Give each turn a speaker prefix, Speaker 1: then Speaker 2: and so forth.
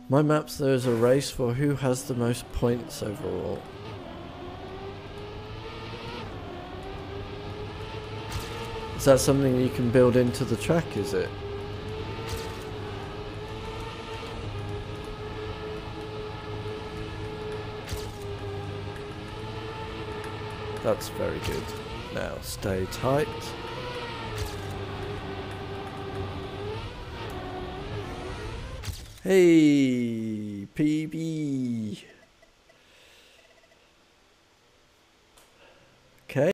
Speaker 1: My maps, there is a race for who has the most points overall. Is that something you can build into the track, is it? That's very good. Now stay tight. Hey, PB.